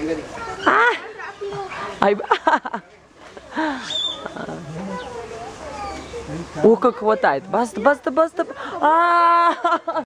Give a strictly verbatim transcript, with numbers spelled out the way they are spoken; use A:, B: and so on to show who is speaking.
A: А! Ай, О, как хватает. Баста, баста, баста. А!